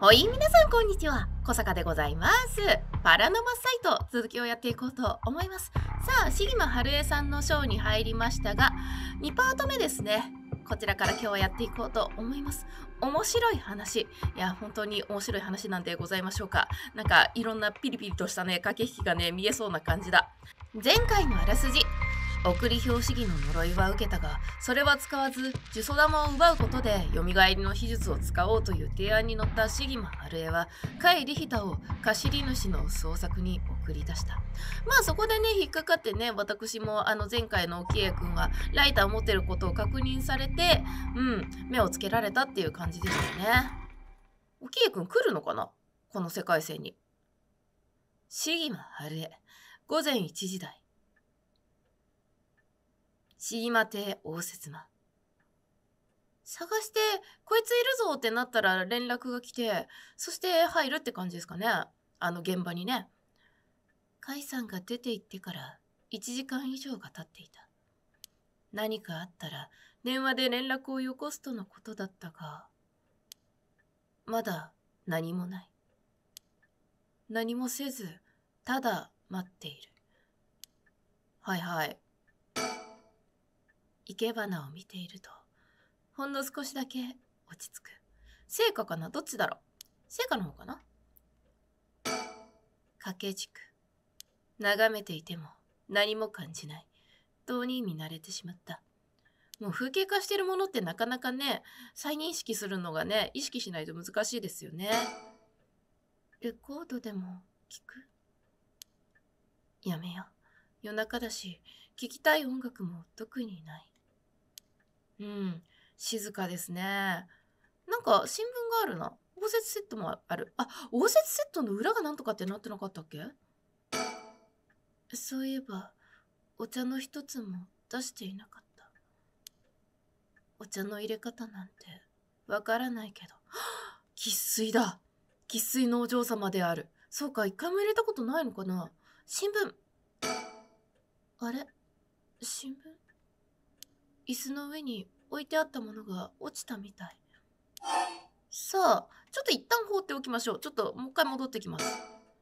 はい、皆さんこんにちは。小坂でございます。パラノマサイト、続きをやっていこうと思います。さあ、シギマ春江さんのショーに入りましたが、2パート目ですね。こちらから今日はやっていこうと思います。面白い話。いや、本当に面白い話なんでございましょうか。なんか、いろんなピリピリとしたね、駆け引きがね、見えそうな感じだ。前回のあらすじ。送り表紙儀の呪いは受けたが、それは使わず呪詛玉を奪うことで蘇りの秘術を使おうという提案に乗ったシギマ春江は甲斐リヒタを貸り主の捜索に送り出した。まあそこでね引っかかってね、私も前回の沖江くんはライターを持ってることを確認されて、目をつけられたっていう感じでしたね。沖江くん来るのかな、この世界線に。シギマ春江、午前1時台。シギマ邸応接間。探してこいついるぞってなったら連絡が来て、そして入るって感じですかね。現場にね。甲斐さんが出て行ってから1時間以上が経っていた。何かあったら電話で連絡をよこすとのことだったが、まだ何もない。何もせず、ただ待っている。はいはい。生け花を見ていると、ほんの少しだけ落ち着く。聖火かな、どっちだろう。聖火の方かな。掛け軸。眺めていても何も感じない。どうに見慣れてしまった。もう風景化してるものってなかなかね、再認識するのがね、意識しないと難しいですよね。レコードでも聞く？やめよ。夜中だし、聞きたい音楽も特にない。静かですね。なんか新聞があるな。応接セットもある。あ、応接セットの裏がなんとかってなってなかったっけ？そういえば、お茶の一つも出していなかった。お茶の入れ方なんてわからないけど。生粋だ。生粋のお嬢様である。そうか、一回も入れたことないのかな。新聞。あれ？新聞？椅子の上に置いてあったものが落ちたみたい。さあ、ちょっと一旦放っておきましょう。ちょっともう一回戻ってきます。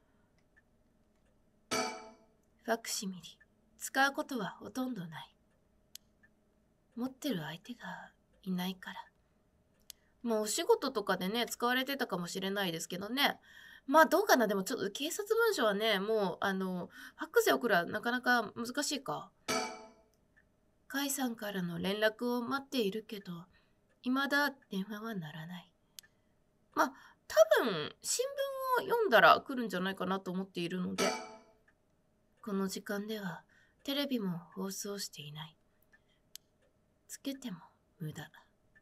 ファクシミリ。使うことはほとんどない。持ってる相手がいないから。もうお仕事とかでね、使われてたかもしれないですけどね。まあどうかな。でもちょっと警察文書はね、もうファックスで送るはなかなか難しいか。甲斐さんからの連絡を待っているけど、未だ電話は鳴らない。まあ多分新聞を読んだら来るんじゃないかなと思っているので、この時間ではテレビも放送していない。つけても無駄。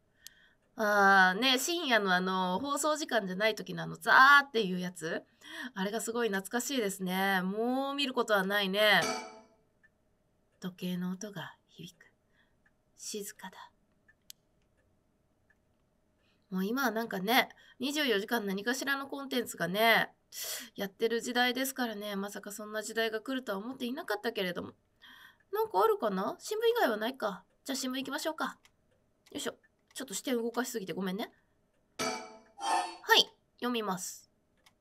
深夜の放送時間じゃない時のザーっていうやつ、あれがすごい懐かしいですね。もう見ることはないね。時計の音が響く。静かだ。もう今はなんかね、24時間何かしらのコンテンツがね、やってる時代ですからね、まさかそんな時代が来るとは思っていなかったけれども。なんかあるかな？新聞以外はないか。じゃあ新聞行きましょうか。よいしょ。ちょっと視点動かしすぎてごめんね。はい、読みます。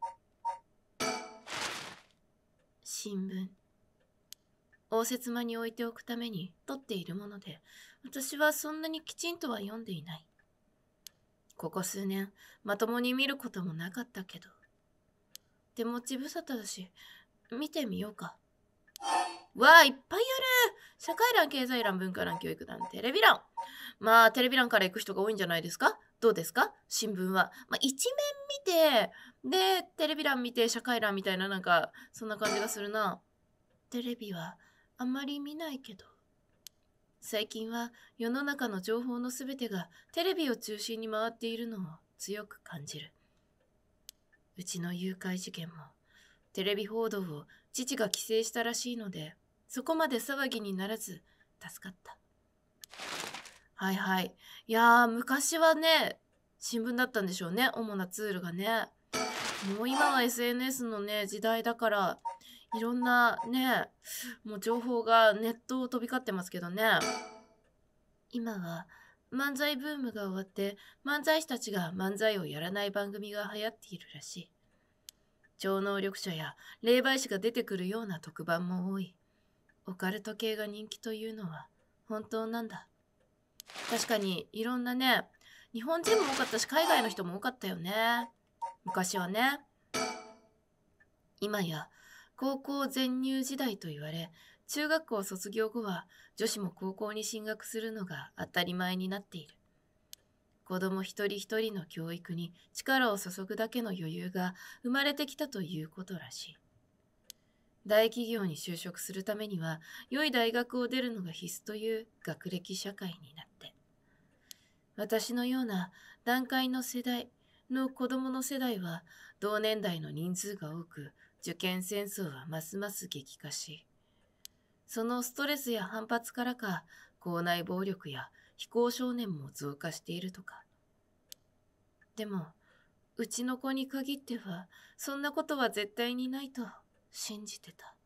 新聞。応接間に置いておくために取っているもので、私はそんなにきちんとは読んでいない。ここ数年、まともに見ることもなかったけど。手持ち無沙汰だし、見てみようか。わあ、いっぱいある。社会欄、経済欄、文化欄、教育欄、テレビ欄。まあ、テレビ欄から行く人が多いんじゃないですか？どうですか？新聞は。まあ、一面見て、で、テレビ欄見て、社会欄みたいな、なんか、そんな感じがするな。テレビはあんまり見ないけど。最近は世の中の情報のすべてがテレビを中心に回っているのを強く感じる。うちの誘拐事件もテレビ報道を父が規制したらしいので、そこまで騒ぎにならず助かった。はいはい。いやー、昔はね、新聞だったんでしょうね、主なツールがね。もう今は SNS のね、時代だから、いろんなね、もう情報がネットを飛び交ってますけどね。今は漫才ブームが終わって漫才師たちが漫才をやらない番組が流行っているらしい。超能力者や霊媒師が出てくるような特番も多い。オカルト系が人気というのは本当なんだ。確かにいろんなね、日本人も多かったし海外の人も多かったよね。昔はね。今や高校全入時代と言われ、中学校卒業後は女子も高校に進学するのが当たり前になっている。子供一人一人の教育に力を注ぐだけの余裕が生まれてきたということらしい。大企業に就職するためには良い大学を出るのが必須という学歴社会になって、私のような団塊の世代の子供の世代は同年代の人数が多く、受験戦争はますます激化し、そのストレスや反発からか校内暴力や非行少年も増加しているとか。でもうちの子に限ってはそんなことは絶対にないと信じてた。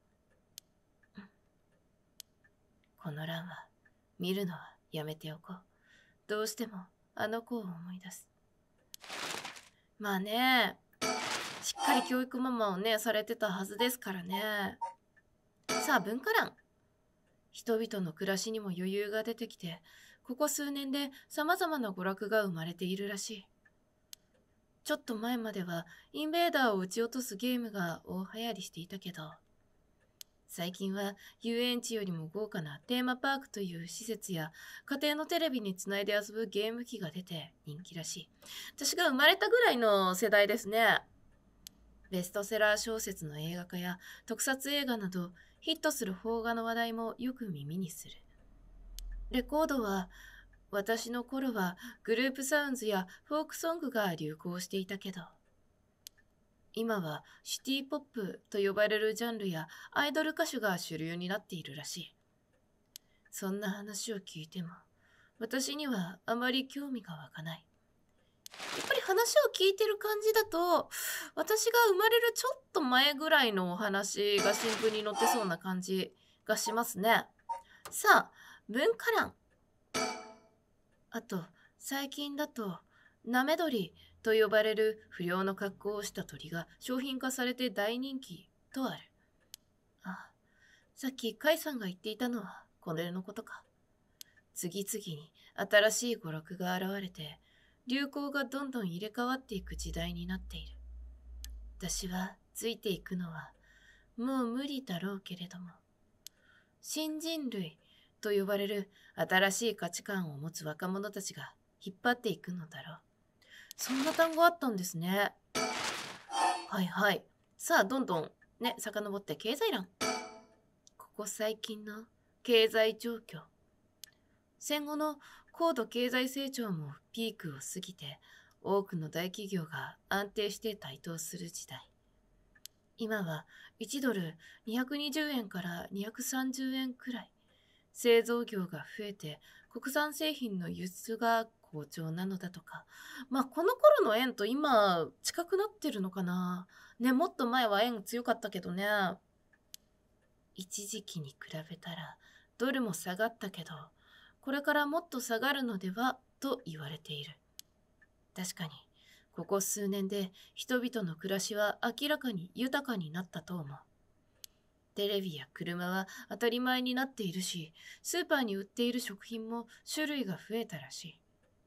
この欄は見るのはやめておこう。どうしてもあの子を思い出す。まあね、しっかり教育ママをねされてたはずですからね。さあ文化欄。人々の暮らしにも余裕が出てきて、ここ数年で様々な娯楽が生まれているらしい。ちょっと前まではインベーダーを撃ち落とすゲームが大流行りしていたけど、最近は遊園地よりも豪華なテーマパークという施設や家庭のテレビにつないで遊ぶゲーム機が出て人気らしい。私が生まれたぐらいの世代ですね。ベストセラー小説の映画化や特撮映画などヒットする邦画の話題もよく耳にする。レコードは、私の頃はグループサウンズやフォークソングが流行していたけど、今はシティポップと呼ばれるジャンルやアイドル歌手が主流になっているらしい。そんな話を聞いても、私にはあまり興味が湧かない。やっぱり話を聞いてる感じだと、私が生まれるちょっと前ぐらいのお話が新聞に載ってそうな感じがしますね。さあ、文化欄。あと、最近だと、ナメドリと呼ばれる不良の格好をした鳥が商品化されて大人気とある。あ、さっきカイさんが言っていたのはこれのことか。次々に新しい娯楽が現れて、流行がどんどん入れ替わっていく時代になっている。私はついていくのはもう無理だろうけれども、新人類と呼ばれる新しい価値観を持つ若者たちが引っ張っていくのだろう。そんな単語あったんですね。はいはい。さあどんどんね、遡って経済欄。ここ最近の経済状況。戦後の高度経済成長もピークを過ぎて、多くの大企業が安定して台頭する時代。今は1ドル220円から230円くらい。製造業が増えて国産製品の輸出が好調なのだとか。まあこの頃の円と今近くなってるのかな。ね、もっと前は円強かったけどね。一時期に比べたらドルも下がったけど、これからもっと下がるのではと言われている。確かに、ここ数年で人々の暮らしは明らかに豊かになったと思う。テレビや車は当たり前になっているし、スーパーに売っている食品も種類が増えたらしい。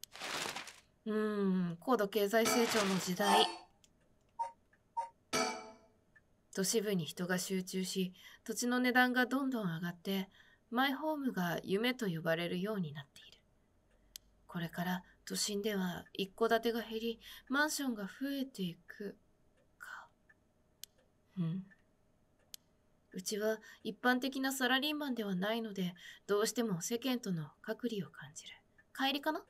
高度経済成長の時代。都市部に人が集中し、土地の値段がどんどん上がって、マイホームが夢と呼ばれるようになっている。これから都心では一戸建てが減り、マンションが増えていくか。うちは一般的なサラリーマンではないので、どうしても世間との隔離を感じる。帰りかな？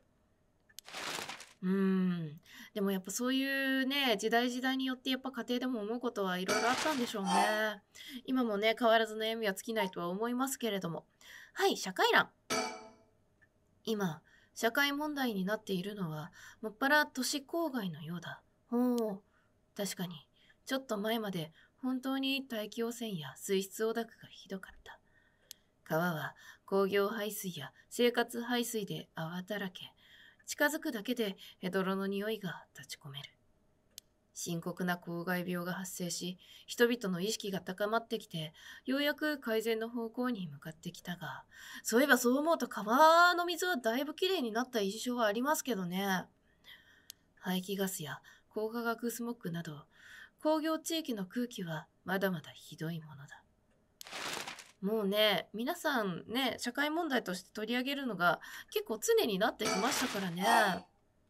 でもやっぱそういうね、時代時代によってやっぱ家庭でも思うことはいろいろあったんでしょうね。今もね、変わらず悩みは尽きないとは思いますけれども。はい、社会欄。今、社会問題になっているのは、もっぱら都市郊外のようだ。ほう、確かに、ちょっと前まで本当に大気汚染や水質汚濁がひどかった。川は工業排水や生活排水で泡だらけ。 近づくだけでヘドロの匂いが立ち込める。深刻な公害病が発生し、人々の意識が高まってきて、ようやく改善の方向に向かってきたが、そういえばそう思うと川の水はだいぶきれいになった印象はありますけどね。排気ガスや光化学スモッグなど、工業地域の空気はまだまだひどいものだ。もうね、皆さんね、社会問題として取り上げるのが結構常になってきましたからね。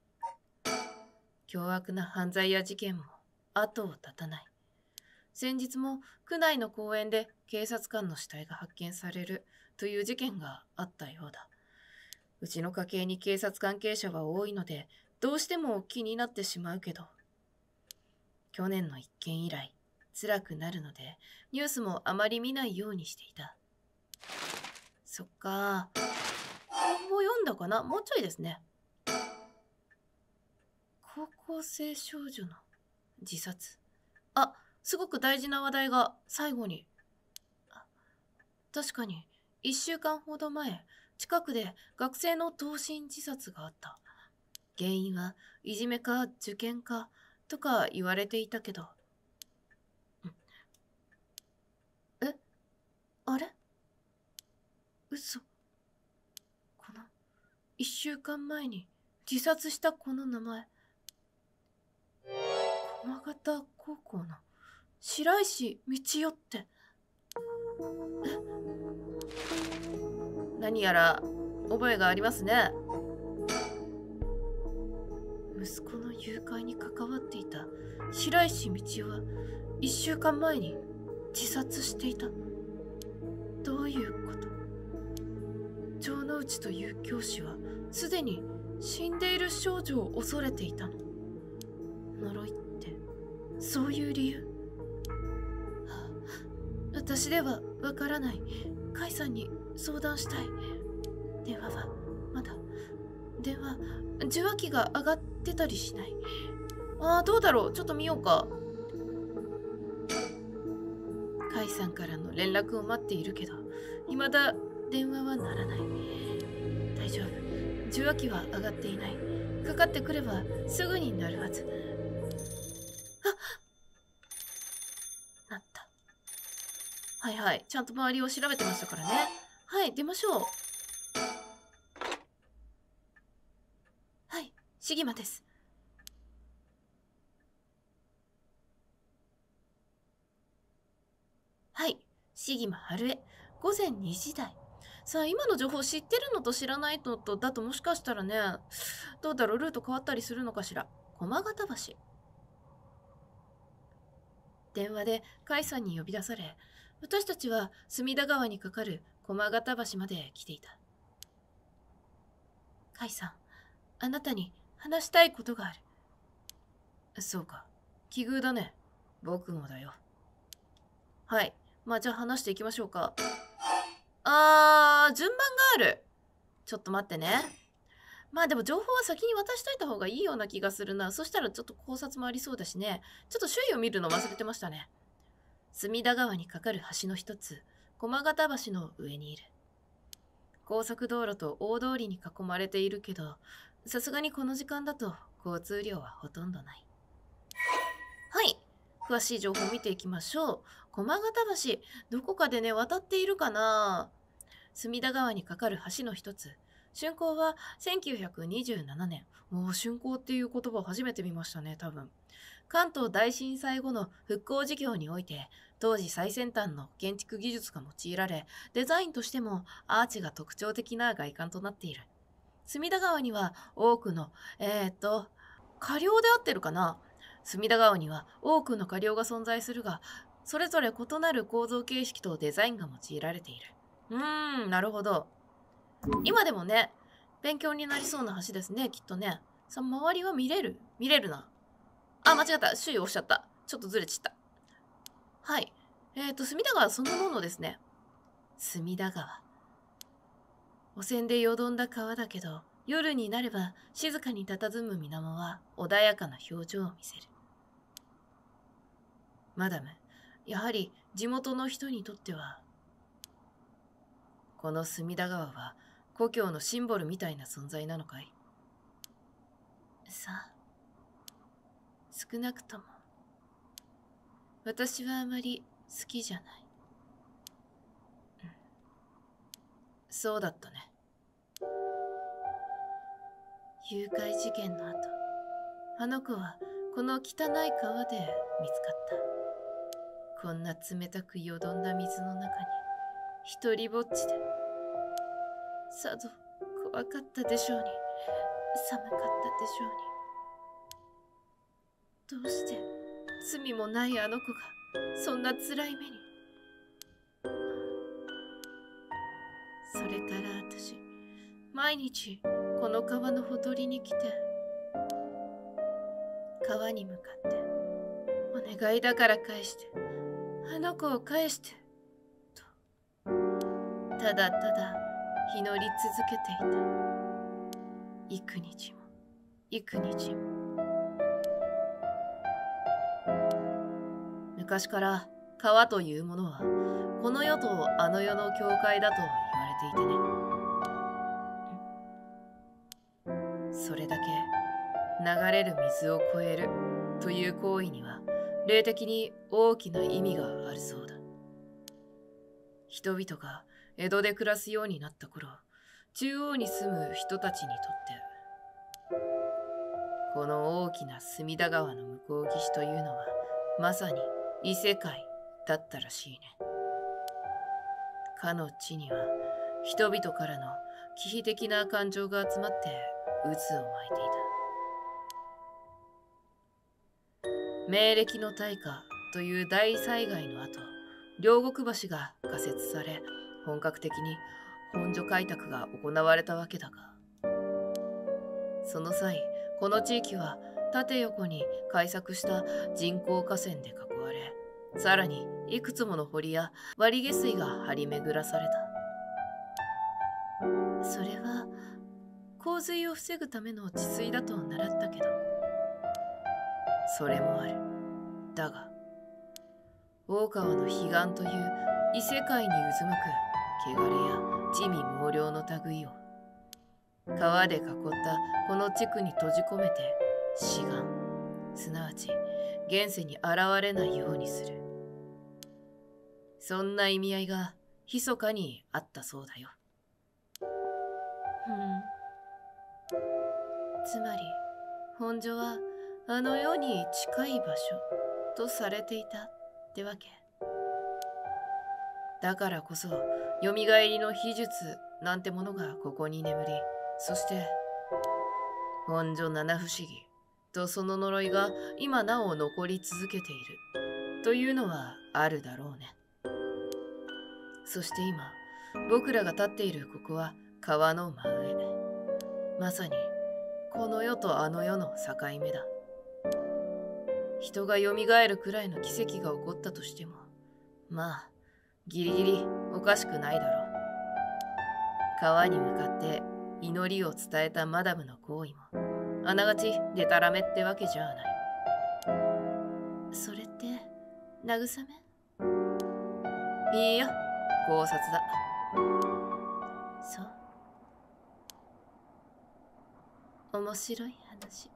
凶悪な犯罪や事件も後を絶たない。先日も区内の公園で警察官の死体が発見されるという事件があったようだ。うちの家系に警察関係者は多いので、どうしても気になってしまうけど、去年の一件以来、辛くなるので、ニュースもあまり見ないようにしていた。そっか。もう読んだかな？もうちょいですね。高校生少女の自殺。あ、すごく大事な話題が最後に。確かに、1週間ほど前、近くで学生の投身自殺があった。原因はいじめか受験かとか言われていたけど。え？あれ？嘘。この1週間前に自殺したこの名前。駒形高校の白石道代って。何やら覚えがありますね。息子の誘拐に関わっていた白石道代は1週間前に自殺していた。どういうこと？城之内という教師はすでに死んでいる少女を恐れていたの。呪いってそういう理由？私ではわからない。甲斐さんに相談したい。電話はまだ受話器が上がってたりしない？どうだろう。ちょっと見ようか。甲斐さんからの連絡を待っているけど、未だ電話は鳴らない。大丈夫。受話器は上がっていない。かかってくればすぐになるはず。なった。はいはい。ちゃんと周りを調べてましたからね。はい、出ましょう。はい、シギマです。はい、シギマ春江。午前2時台。さあ、今の情報知ってるのと知らないのとだともしかしたらね、どうだろう、ルート変わったりするのかしら。駒形橋。電話で甲斐さんに呼び出され、私たちは隅田川に架かる駒形橋まで来ていた。甲斐さん、あなたに話したいことがある。そうか。奇遇だね。僕もだよ。はい。まあじゃあ話していきましょうか。順番がある。ちょっと待ってね。まあでも情報は先に渡しといた方がいいような気がするな。そしたらちょっと考察もありそうだしね。ちょっと周囲を見るの忘れてましたね。隅田川に架かる橋の一つ、駒形橋の上にいる。高速道路と大通りに囲まれているけど、さすがにこの時間だと交通量はほとんどない。はい。詳しい情報を見ていきましょう。駒形橋、どこかでね、渡っているかな？隅田川に架かる橋の一つ。竣工は1927年。竣工っていう言葉を初めて見ましたね、多分。関東大震災後の復興事業において、当時最先端の建築技術が用いられ、デザインとしてもアーチが特徴的な外観となっている。隅田川には多くの、河流で合ってるかな？隅田川には多くの河流が存在するが、それぞれ異なる構造形式とデザインが用いられている。なるほど。今でもね、勉強になりそうな橋ですね、きっとね。さあ、周りは見れるな。間違った。周囲押しちゃった。ちょっとずれちゃった。はい。隅田川そのものですね。隅田川。汚染でよどんだ川だけど、夜になれば静かに佇む水面は穏やかな表情を見せる。マダム、やはり地元の人にとっては、この隅田川は故郷のシンボルみたいな存在なのかい？ さあ、少なくとも私はあまり好きじゃない。そうだったね。誘拐事件の後、あの子はこの汚い川で見つかった。こんな冷たくよどんだ水の中に一人ぼっちで。さぞ怖かったでしょうに、寒かったでしょうに。どうして罪もないあの子がそんな辛い目に。それから私、毎日この川のほとりに来て、川に向かって「お願いだから返して、あの子を返して」とただただ祈り続けていた。幾日も幾日も。昔から川というものはこの世とあの世の境界だと言われていてね。それだけ流れる水を越えるという行為には霊的に大きな意味があるそうだ。人々が江戸で暮らすようになった頃、中央に住む人たちにとってこの大きな隅田川の向こう岸というのはまさに異世界だったらしいね。かの地には人々からの忌避的な感情が集まって渦を巻いていた。明暦の大火という大災害の後、両国橋が架設され、本格的に本所開拓が行われたわけだが、その際、この地域は縦横に開削した人工河川で囲われ、さらにいくつもの堀や割下水が張り巡らされた。それは洪水を防ぐための治水だと習ったけど、それもある。だが、大川の彼岸という異世界に渦巻く汚れや地味猛量の類を川で囲ったこの地区に閉じ込めて志願、すなわち現世に現れないようにする。そんな意味合いが密かにあったそうだよ。つまり本所はあの世に近い場所とされていたってわけ。だからこそよみがえりの秘術なんてものがここに眠り、そして本所七不思議とその呪いが今なお残り続けているというのはあるだろうね。そして今僕らが立っているここは川の真上、まさにこの世とあの世の境目だ。人がよみがえるくらいの奇跡が起こったとしても、まあギリギリおかしくないだろう。川に向かって祈りを伝えたマダムの行為もあながちデタラメってわけじゃない。それって慰め？いいや、考察だ。そう。面白い話。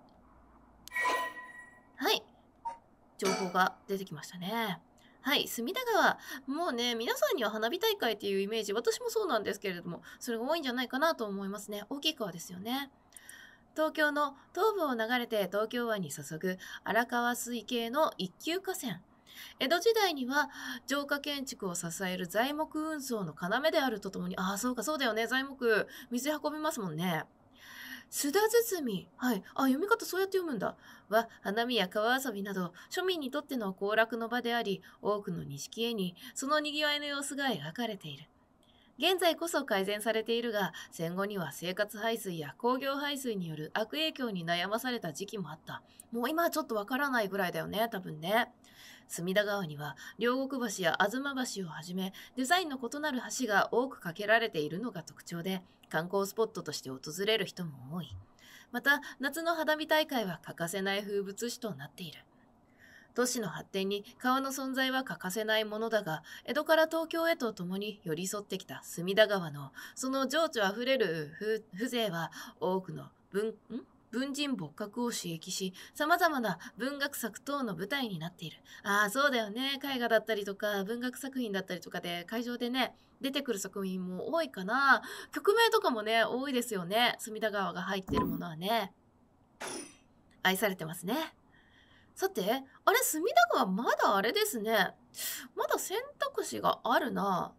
はい。情報が出てきましたね。はい、隅田川。もうね、皆さんには花火大会っていうイメージ、私もそうなんですけれども、それが多いんじゃないかなと思いますね。大きい川ですよね。東京の東部を流れて東京湾に注ぐ荒川水系の一級河川。江戸時代には城下建築を支える材木運送の要であるとともに、そうかそうだよね、材木水運びますもんね。須田堤、はい、読み方そうやって読むんだ。は花見や川遊びなど庶民にとっての行楽の場であり、多くの錦絵にそのにぎわいの様子が描かれている。現在こそ改善されているが、戦後には生活排水や工業排水による悪影響に悩まされた時期もあった。もう今はちょっとわからないぐらいだよね、多分ね。隅田川には両国橋や吾妻橋をはじめデザインの異なる橋が多く架けられているのが特徴で、観光スポットとして訪れる人も多い。また夏の花火大会は欠かせない風物詩となっている。都市の発展に川の存在は欠かせないものだが、江戸から東京へとともに寄り添ってきた隅田川のその情緒あふれる風情は多くの文人墨客を刺激し、様々な文学作等の舞台になっている。ああ、そうだよね。絵画だったりとか、文学作品だったりとかで、会場でね、出てくる作品も多いかな。曲名とかもね、多いですよね。隅田川が入ってるものはね。愛されてますね。さて、あれ、隅田川まだあれですね。まだ選択肢があるな。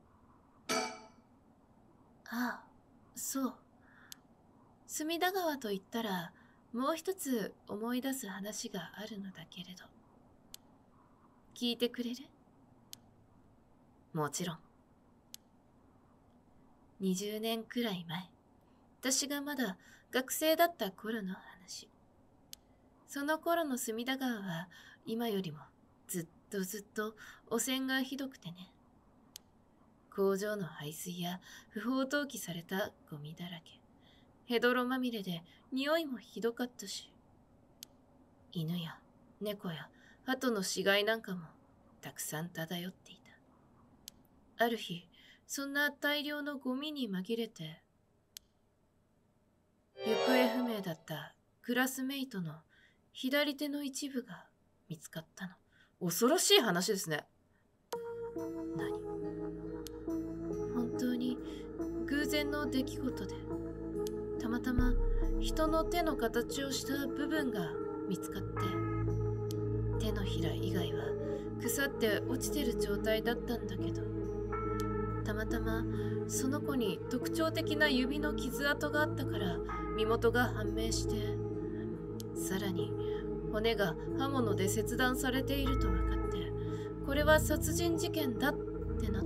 ああ、そう。隅田川と言ったら、もう一つ思い出す話があるのだけれど。聞いてくれる？もちろん。20年くらい前、私がまだ学生だった頃の話。その頃の隅田川は今よりもずっと汚染がひどくてね。工場の排水や不法投棄されたゴミだらけ。ヘドロまみれで匂いもひどかったし。犬や猫や鳩の死骸なんかもたくさん漂っていた。ある日、そんな大量のゴミに紛れて、行方不明だったクラスメイトの左手の一部が見つかったの。恐ろしい話ですね。何？本当に偶然の出来事で、たまたま人の手の形をした部分が見つかって、手のひら以外は腐って落ちてる状態だったんだけど、たまたまその子に特徴的な指の傷跡があったから身元が判明して、さらに骨が刃物で切断されていると分かって、これは殺人事件だってなって。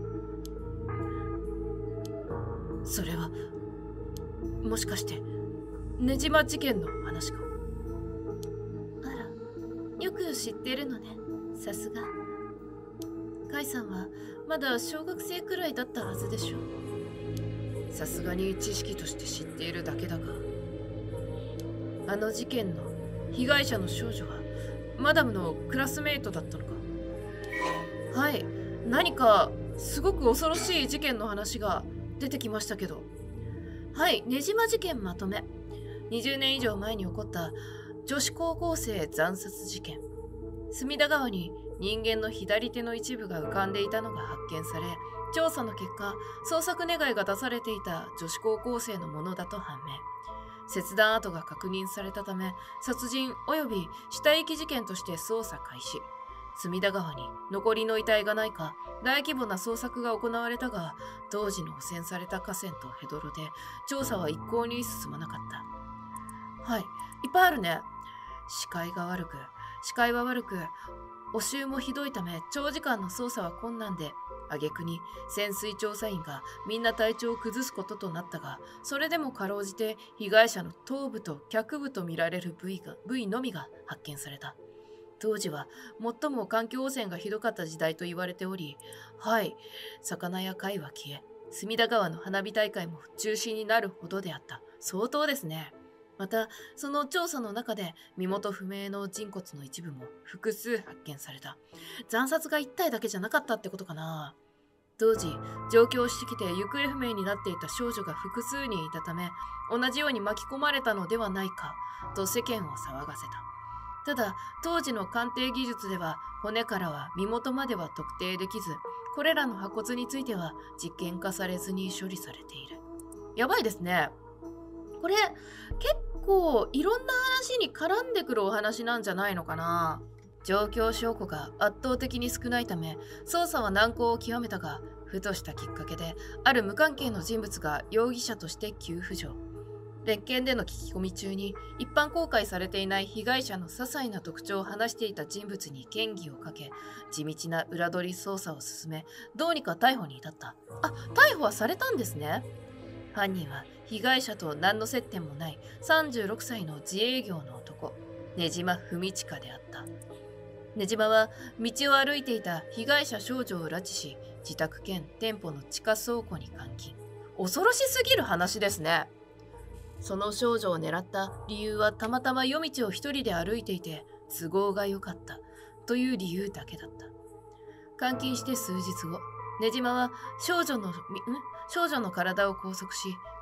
それはもしかして根島事件の話か？あら、よく知ってるのね。さすが。カイさんはまだ小学生くらいだったはずでしょ。さすがに知識として知っているだけだが、あの事件の被害者の少女はマダムのクラスメイトだったのか？はい、何かすごく恐ろしい事件の話が出てきましたけど。はい、根島事件まとめ。20年以上前に起こった女子高校生惨殺事件。隅田川に人間の左手の一部が浮かんでいたのが発見され、調査の結果、捜索願いが出されていた女子高校生のものだと判明。切断跡が確認されたため、殺人及び死体遺棄事件として捜査開始。隅田川に残りの遺体がないか大規模な捜索が行われたが、当時の汚染された河川とヘドロで調査は一向に進まなかった。はい、いっぱいあるね。視界は悪く、汚臭もひどいため長時間の捜査は困難で、挙句に潜水調査員がみんな体調を崩すこととなったが、それでもかろうじて被害者の頭部と脚部とみられる部位のみが発見された。当時は最も環境汚染がひどかった時代と言われており、はい、魚や貝は消え、隅田川の花火大会も中止になるほどであった。相当ですね。また、その調査の中で身元不明の人骨の一部も複数発見された。惨殺が1体だけじゃなかったってことかな。当時、上京してきて行方不明になっていた少女が複数人いたため、同じように巻き込まれたのではないかと世間を騒がせた。ただ、当時の鑑定技術では骨からは身元までは特定できず、これらの破骨については実験化されずに処理されている。やばいですね。これ結構いろんな話に絡んでくるお話なんじゃないのかな。状況証拠が圧倒的に少ないため捜査は難航を極めたが、ふとしたきっかけである無関係の人物が容疑者として急浮上。別件での聞き込み中に一般公開されていない被害者の些細な特徴を話していた人物に嫌疑をかけ、地道な裏取り捜査を進め、どうにか逮捕に至った。あ、逮捕はされたんですね。犯人は被害者と何の接点もない36歳の自営業の男、根島文親であった。根島は道を歩いていた被害者少女を拉致し、自宅兼店舗の地下倉庫に監禁。恐ろしすぎる話ですね。その少女を狙った理由はたまたま夜道を一人で歩いていて都合が良かったという理由だけだった。監禁して数日後、根島は少女の体を拘束し、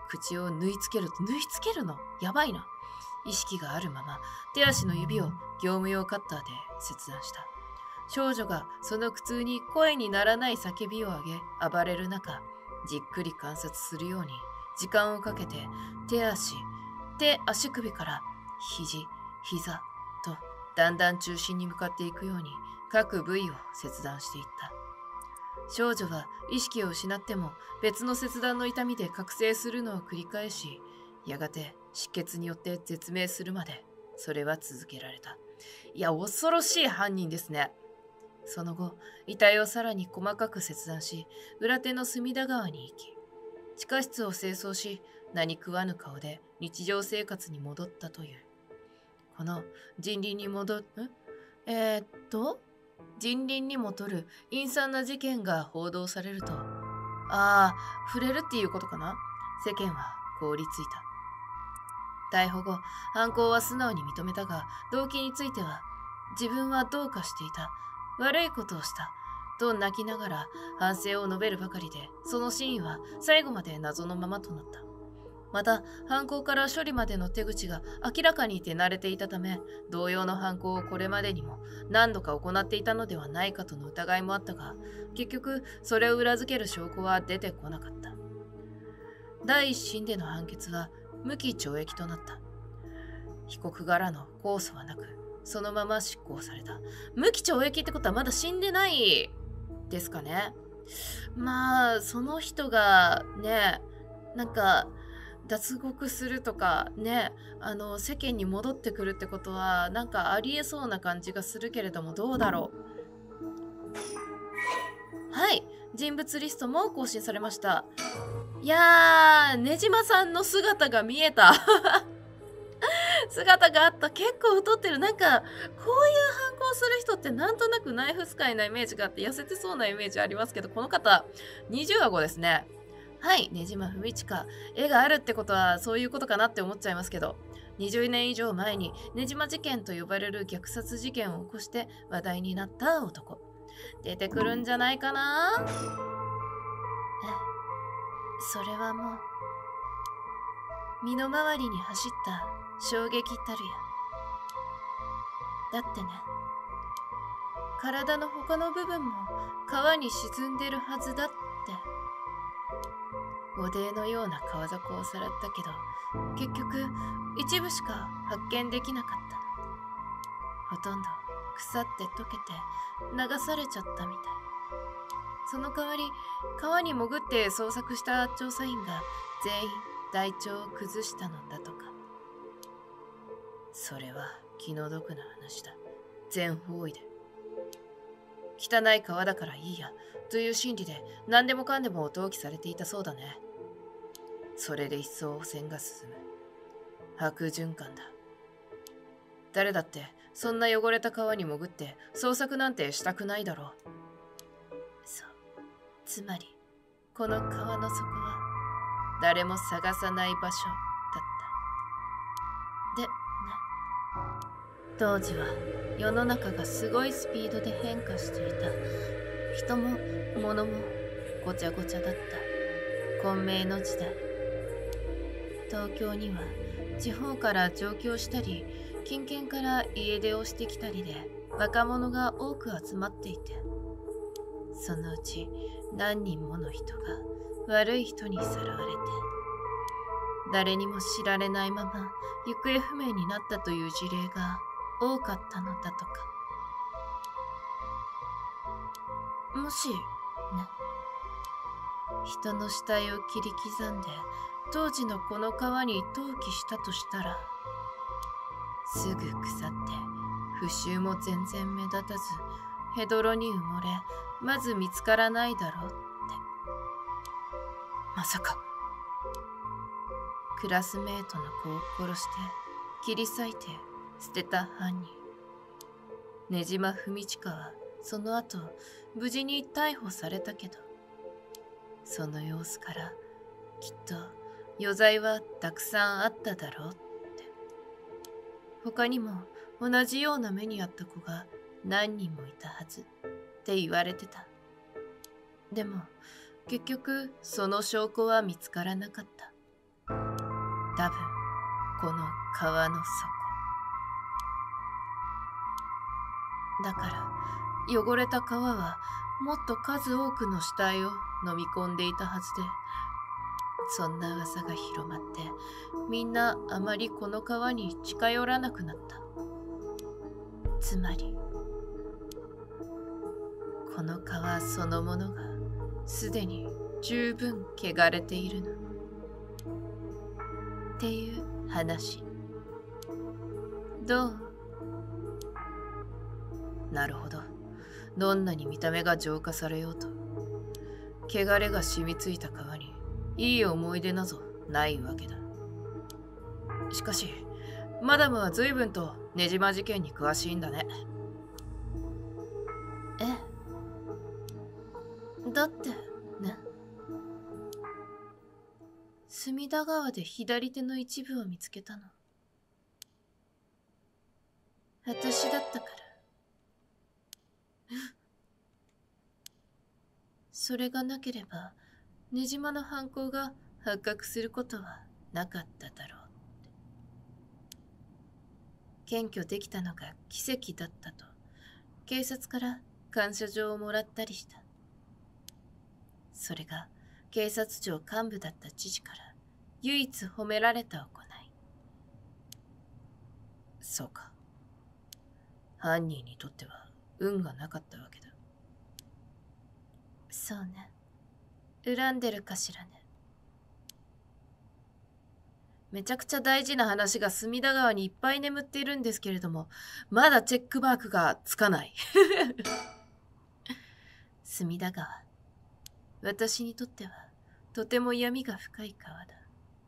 口を縫い付けるのやばいな。意識があるまま手足の指を業務用カッターで切断した。少女がその苦痛に声にならない叫びを上げ暴れる中、じっくり観察するように時間をかけて足首から肘、膝とだんだん中心に向かっていくように各部位を切断していった。少女は意識を失っても別の切断の痛みで覚醒するのを繰り返し、やがて失血によって絶命するまでそれは続けられた。いや、恐ろしい犯人ですね。その後、遺体をさらに細かく切断し、裏手の隅田川に行き、地下室を清掃し、何食わぬ顔で日常生活に戻ったという。この人倫に戻る陰惨な事件が報道されると、触れるっていうことかな。世間は凍りついた。逮捕後、犯行は素直に認めたが、動機については、自分はどうかしていた。悪いことをした。と泣きながら反省を述べるばかりで、そのシーンは最後まで謎のままとなった。また、犯行から処理までの手口が明らかに手慣れていたため、同様の犯行をこれまでにも何度か行っていたのではないかとの疑いもあったが、結局それを裏付ける証拠は出てこなかった。第一審での判決は無期懲役となった。被告柄の控訴はなく、そのまま執行された。無期懲役ってことはまだ死んでないですかね。まあ、その人がね、なんか脱獄するとかね、世間に戻ってくるってことはなんかありえそうな感じがするけれども、どうだろう。はい、人物リストも更新されました。いやー、ねじまさんの姿が見えた姿があった。結構太ってる。なんかこういう反抗する人ってなんとなくナイフ使いなイメージがあって痩せてそうなイメージありますけど、この方20顎ですね。はい、ねじまふみちか。絵があるってことはそういうことかなって思っちゃいますけど、20年以上前にねじま事件と呼ばれる虐殺事件を起こして話題になった男。出てくるんじゃないかな。それはもう身の回りに走った衝撃たるや。だってね、体の他の部分も川に沈んでるはずだって。おでのような川底をさらったけど、結局一部しか発見できなかった。ほとんど腐って溶けて流されちゃったみたい。その代わり川に潜って捜索した調査員が全員体調を崩したのだとか。それは気の毒な話だ。全方位で。汚い川だからいいやという心理で何でもかんでも投棄されていたそうだね。それで一層汚染が進む。悪循環だ。誰だってそんな汚れた川に潜って捜索なんてしたくないだろう。そう。つまりこの川の底は誰も探さない場所だった。でね。当時は世の中がすごいスピードで変化していた。人も物もごちゃごちゃだった。混迷の時代。東京には地方から上京したり、近県から家出をしてきたりで若者が多く集まっていて、そのうち何人もの人が悪い人にさらわれて、誰にも知られないまま行方不明になったという事例が多かったのだとか。もしね、人の死体を切り刻んで当時のこの川に投棄したとしたら、すぐ腐って腐臭も全然目立たずヘドロに埋もれ、まず見つからないだろうって。まさかクラスメートの子を殺して切り裂いて捨てた犯人。ねじまふみちかはその後無事に逮捕されたけど、その様子からきっと余罪はたくさんあっただろうって。他にも同じような目にあった子が何人もいたはずって言われてた。でも結局その証拠は見つからなかった。 多分この川の底だから、汚れた川はもっと数多くの死体を飲み込んでいたはずで、そんな噂が広まってみんなあまりこの川に近寄らなくなった。つまりこの川そのものがすでに十分汚れているのっていう話。どう？なるほど。どんなに見た目が浄化されようと、汚れが染みついた川にいい思い出などないわけだ。しかしマダムは随分とねじま事件に詳しいんだね。だってね、隅田川で左手の一部を見つけたの私だったから。それがなければねじまの犯行が発覚することはなかっただろうって。検挙できたのが奇跡だったと警察から感謝状をもらったりした。それが警察庁幹部だった父から唯一褒められた行い。そうか。犯人にとっては運がなかったわけだ。そうね。恨んでるかしらね。めちゃくちゃ大事な話が隅田川にいっぱい眠っているんですけれども、まだチェックマークがつかない。隅田川。私にとってはとても闇が深い川だ。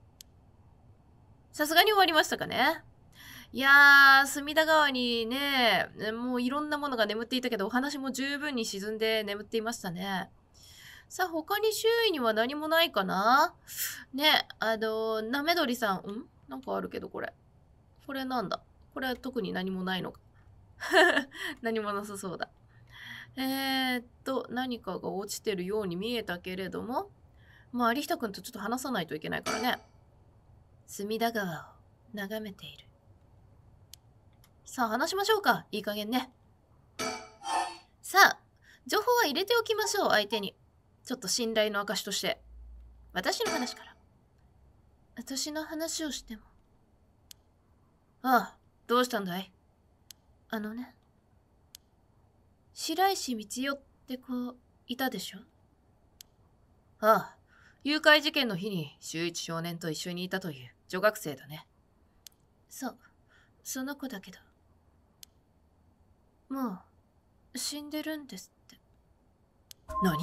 さすがに終わりましたかね。いやー、隅田川にね、もういろんなものが眠っていたけど、お話も十分に沈んで眠っていましたね。さあ、他に周囲には何もないかなね、なめどりさん、なんかあるけど、これなんだ？これは特に何もないのか。何もなさそうだ。何かが落ちてるように見えたけれども、まあ、有久くんとちょっと話さないといけないからね。隅田川を眺めている。さあ、話しましょうか。いい加減ね。さあ、情報は入れておきましょう、相手に。ちょっと信頼の証として。私の話から。私の話をしても。ああ、どうしたんだい？白石道代って子、いたでしょ？ああ、誘拐事件の日に修一少年と一緒にいたという女学生だね。そう、その子だけど。もう、死んでるんですって。何？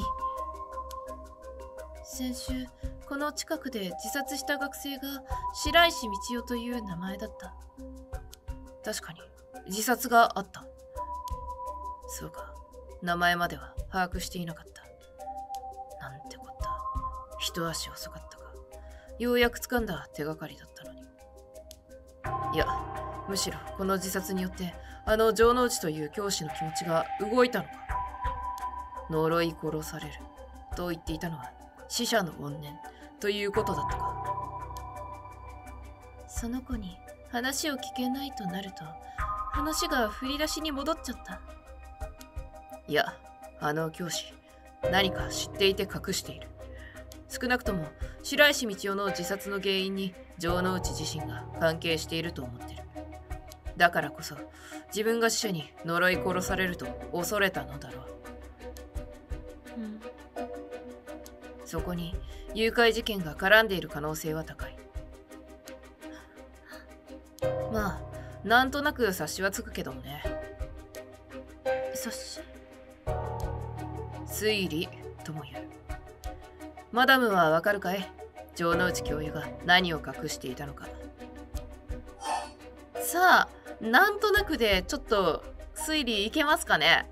先週、この近くで自殺した学生が白石道代という名前だった。確かに、自殺があった。そうか、名前までは把握していなかった。なんてこった。一足遅かったか。ようやく掴んだ手がかりだったのに。いや、むしろこの自殺によって城之内という教師の気持ちが動いたのか。呪い殺されると言っていたのは死者の怨念ということだったか。その子に話を聞けないとなると、話が振り出しに戻っちゃった。いや、教師何か知っていて隠している。少なくとも白石道代の自殺の原因に城之内自身が関係していると思ってる。だからこそ自分が死者に呪い殺されると恐れたのだろう。そこに誘拐事件が絡んでいる可能性は高い。まあ、なんとなく察しはつくけどもね。察し？推理とも言う。マダムはわかるかい？城之内教諭が何を隠していたのか。さあ、なんとなくでちょっと推理いけますかね？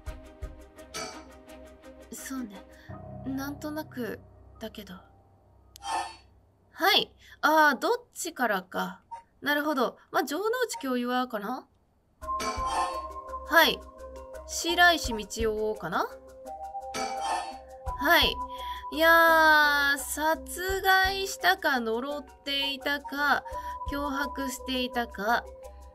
そうね、なんとなくだけど。はい。どっちからか。なるほど。まあ、城之内教諭はかな？はい。白石道代かな？はい。 いやー、殺害したか呪っていたか脅迫していたか、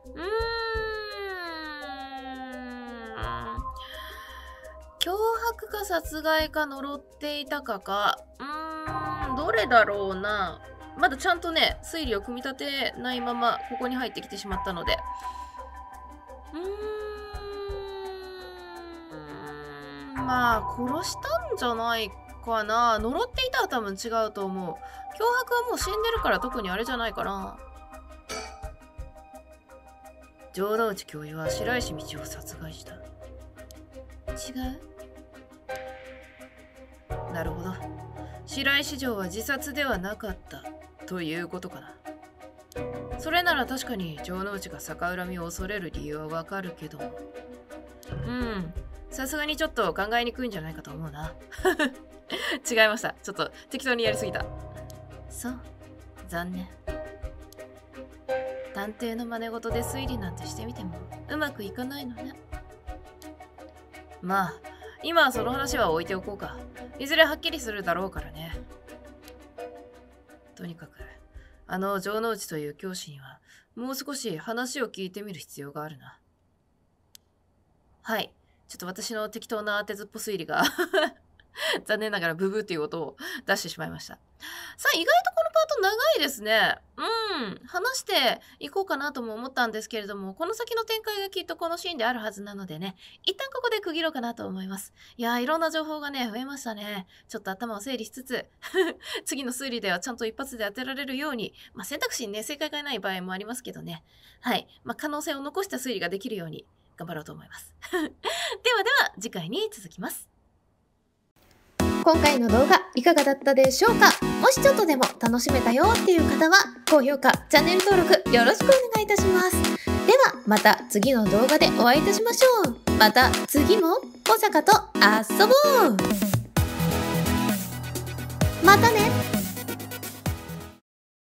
脅迫か殺害か呪っていたかか、どれだろうな。まだちゃんとね、推理を組み立てないままここに入ってきてしまったので。まあ、殺したんじゃないかな。呪っていたは多分違うと思う。脅迫はもう死んでるから特にあれじゃないかな。城之内教諭は白石道を殺害した。違う？なるほど。白石城は自殺ではなかったということかな。それなら確かに城之内が逆恨みを恐れる理由はわかるけども。さすがにちょっと考えにくいんじゃないかと思うな。違いました。ちょっと適当にやりすぎた。そう。残念。探偵の真似事で推理なんてしてみてもうまくいかないのね。まあ、今はその話は置いておこうか。いずれはっきりするだろうからね。とにかく、城之内という教師にはもう少し話を聞いてみる必要があるな。はい。ちょっと私の適当な当てずっぽ推理が残念ながらブブーっていう音を出してしまいました。さあ、意外とこのパート長いですね。話していこうかなとも思ったんですけれども、この先の展開がきっとこのシーンであるはずなのでね、一旦ここで区切ろうかなと思います。いやー、いろんな情報がね、増えましたね。ちょっと頭を整理しつつ、次の推理ではちゃんと一発で当てられるように、選択肢にね、正解がない場合もありますけどね。はい。可能性を残した推理ができるように頑張ろうと思います。ではでは、次回に続きます。 今回の動画いかがだったでしょうか？もしちょっとでも楽しめたよっていう方は高評価、チャンネル登録よろしくお願いいたします。ではまた次の動画でお会いいたしましょう。また次も小坂と遊ぼう。またね。